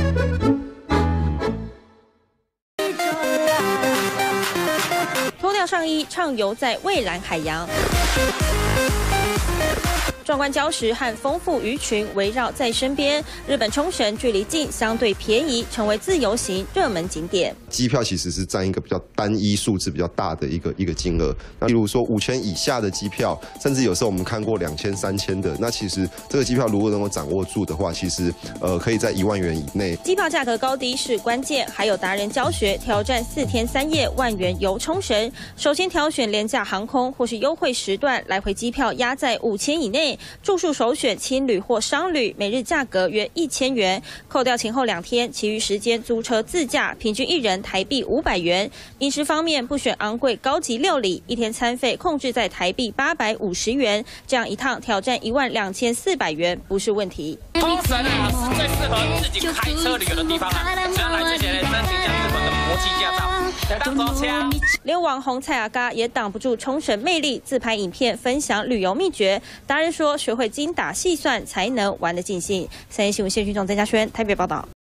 脱掉上衣，畅游在蔚蓝海洋。 壮观礁石和丰富鱼群围绕在身边，日本冲绳距离近，相对便宜，成为自由行热门景点。 机票其实是占一个比较单一数字比较大的一个金额。那例如说5000以下的机票，甚至有时候我们看过2000、3000的，那其实这个机票如果能够掌握住的话，其实可以在1万元以内。 机票价格高低是关键，还有达人教学，挑战4天3夜万元游冲绳。首先挑选廉价航空或是优惠时段，来回机票压在5000以内。 住宿首选青旅或商旅，每日价格约1000元，扣掉前后2天，其余时间租车自驾，平均1人台币500元。饮食方面不选昂贵高级料理，一天餐费控制在台币850元，这样一趟挑战12400元不是问题。 冲绳啊，是最适合自己开车旅游的地方啊！只要来之前申请一下日本的国际驾照，来当走枪。 连网红蔡阿嘎也挡不住冲绳魅力，自拍影片分享旅游秘诀。达人说，学会精打细算才能玩得尽兴。3立新闻线讯总曾嘉轩台北报道。